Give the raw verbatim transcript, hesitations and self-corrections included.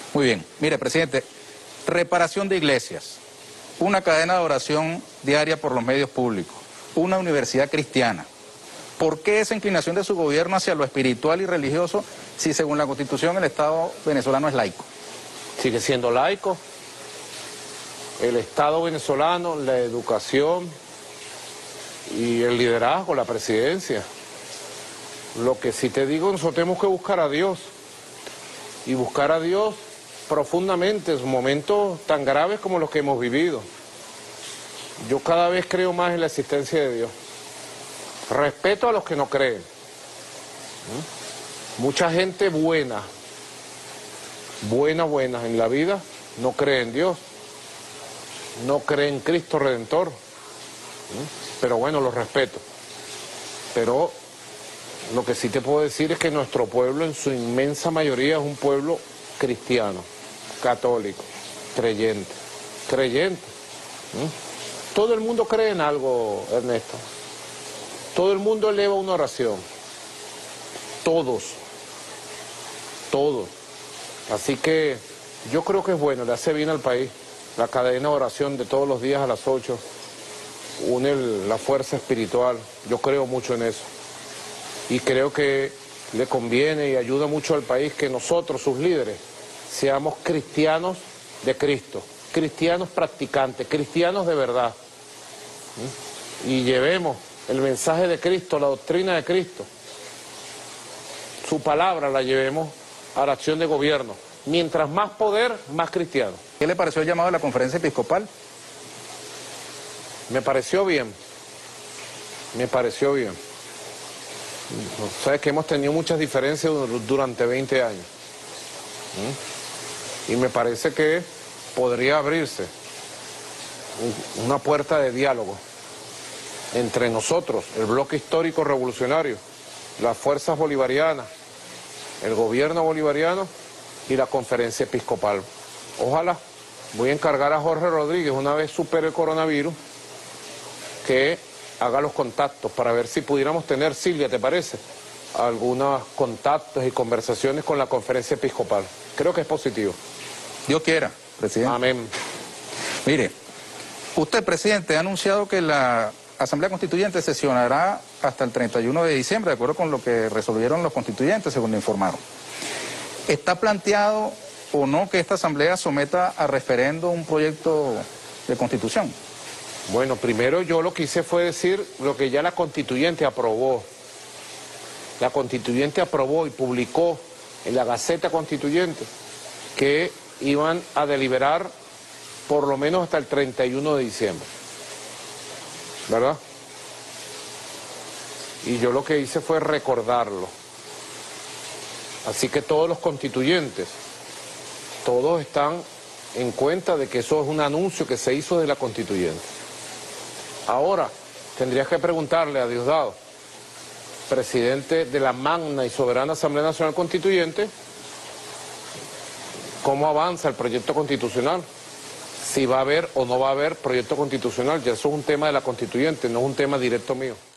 Muy bien. Mire, presidente, reparación de iglesias, una cadena de oración diaria por los medios públicos, una universidad cristiana. ¿Por qué esa inclinación de su gobierno hacia lo espiritual y religioso si según la Constitución el Estado venezolano es laico? Sigue siendo laico. El Estado venezolano, la educación y el liderazgo, la presidencia. Lo que sí te digo, nosotros tenemos que buscar a Dios. Y buscar a Dios profundamente en momentos tan graves como los que hemos vivido. Yo cada vez creo más en la existencia de Dios. Respeto a los que no creen. ¿Mm? Mucha gente buena, buena, buena en la vida, no cree en Dios, no cree en Cristo Redentor. ¿Mm? Pero bueno, los respeto. Pero lo que sí te puedo decir es que nuestro pueblo en su inmensa mayoría es un pueblo cristiano, católico, creyente, creyente. ¿Mm? Todo el mundo cree en algo, Ernesto. Todo el mundo eleva una oración. Todos. Todos. Así que yo creo que es bueno, le hace bien al país. La cadena de oración de todos los días a las ocho une el, la fuerza espiritual. Yo creo mucho en eso. Y creo que le conviene y ayuda mucho al país que nosotros, sus líderes, seamos cristianos de Cristo, cristianos practicantes, cristianos de verdad. ¿Mm? Y llevemos el mensaje de Cristo, la doctrina de Cristo, su palabra la llevemos a la acción de gobierno. Mientras más poder, más cristiano. ¿Qué le pareció el llamado de la conferencia episcopal? Me pareció bien, me pareció bien. Sabes que hemos tenido muchas diferencias durante veinte años. ¿Mm? Y me parece que podría abrirse una puerta de diálogo entre nosotros, el bloque histórico revolucionario, las fuerzas bolivarianas, el gobierno bolivariano y la conferencia episcopal. Ojalá, voy a encargar a Jorge Rodríguez, una vez supere el coronavirus, que haga los contactos para ver si pudiéramos tener, Silvia, ¿te parece?, algunos contactos y conversaciones con la conferencia episcopal. Creo que es positivo. Dios quiera, presidente. Amén. Mire, usted, presidente, ha anunciado que la Asamblea Constituyente sesionará hasta el treinta y uno de diciembre, de acuerdo con lo que resolvieron los constituyentes, según le informaron. ¿Está planteado o no que esta Asamblea someta a referendo un proyecto de Constitución? Bueno, primero yo lo que hice fue decir lo que ya la Constituyente aprobó. La Constituyente aprobó y publicó en la Gaceta Constituyente que iban a deliberar por lo menos hasta el treinta y uno de diciembre. ¿Verdad? Y yo lo que hice fue recordarlo. Así que todos los constituyentes, todos están en cuenta de que eso es un anuncio que se hizo de la Constituyente. Ahora, tendrías que preguntarle a Diosdado, presidente de la magna y soberana Asamblea Nacional Constituyente, cómo avanza el proyecto constitucional. Si va a haber o no va a haber proyecto constitucional, ya eso es un tema de la Constituyente, no es un tema directo mío.